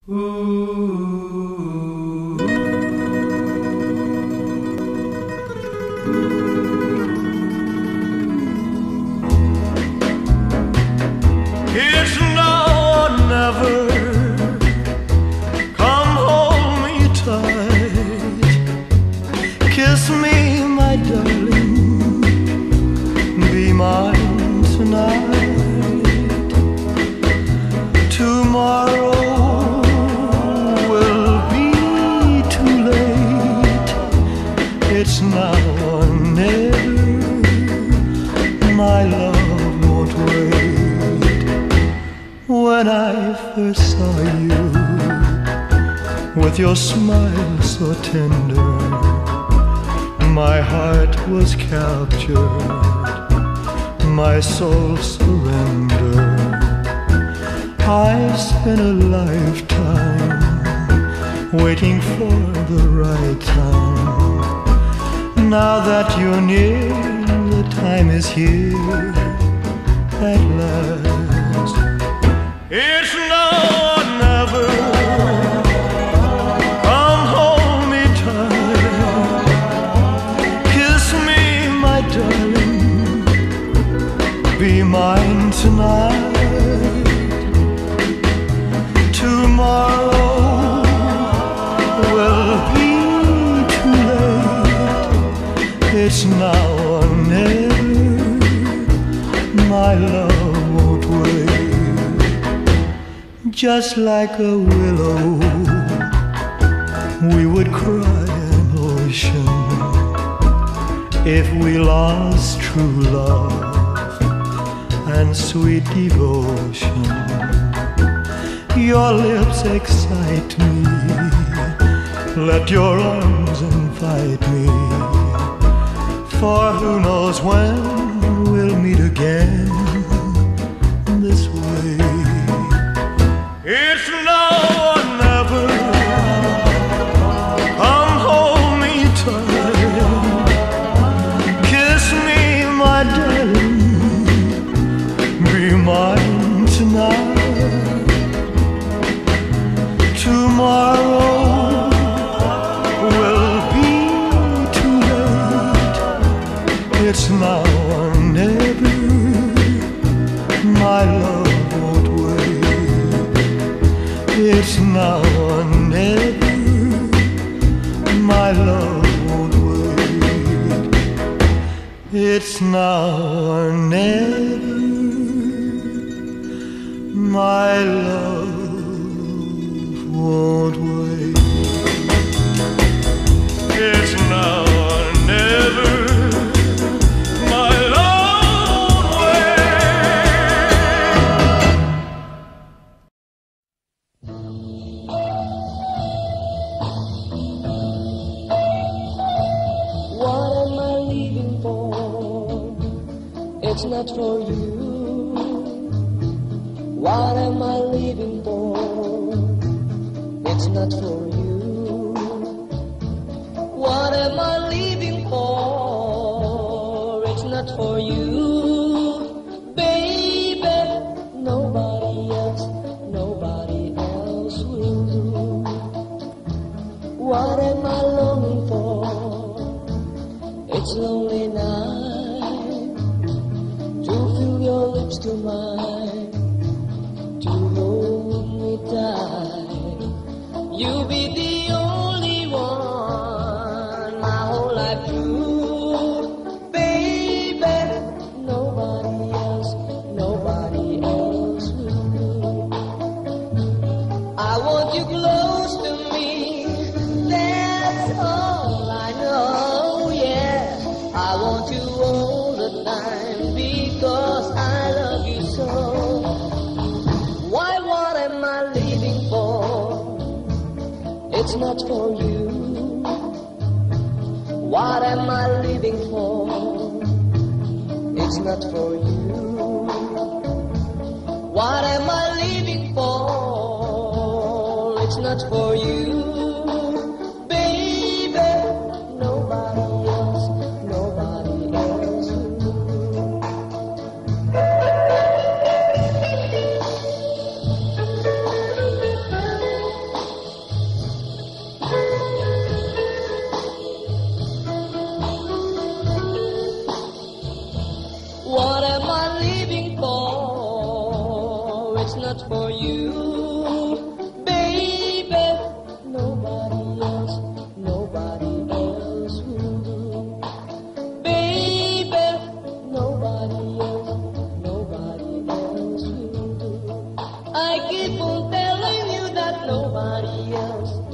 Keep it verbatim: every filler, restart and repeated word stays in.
It's now or never. Come hold me tight. Kiss me, my darling. Be mine tonight. Tomorrow will be too late. It's now or never. My love won't wait. When I first saw you, with your smile so tender, my heart was captured, my soul surrendered. I spent a lifetime waiting for the right time. Now that you're near, the time is here at last. It's now or never. Come hold me tight. Kiss me, my darling. Be mine tonight. Tomorrow will be too late. It's now or never. My love won't wait. Just like a willow, we would cry an ocean if we lost true love and sweet devotion. Your lips excite me, let your arms invite me, for who knows when we'll meet again this way. It's now or never. Come hold me tight. Kiss me, my darling. Be mine tonight. Tomorrow will be too late. It's now or never. My love won't wait. It's now or never. My love won't wait. It's now or never. My love won't wait. It's now or never. My love won't wait. What am I leaving for? It's not for you. What am I leaving for? It's not for you. What am I leaving for? It's not for you. Baby, nobody else, nobody else will do. What am I longing for? It's lonely night to feel your lips to mine, to hold me tight. You'll be the only one my whole life through. Baby, nobody else, nobody else will do. I want you close to me, that's all I know, yeah. I want you all the time because I love you so. Why, what am I living for? It's not for you. What am I living for? It's not for you. What am I living for? It's not for you. Baby, nobody else, nobody else. much for you, baby. Nobody else, nobody else will do. Baby, nobody else, nobody else will do. I keep on telling you that nobody else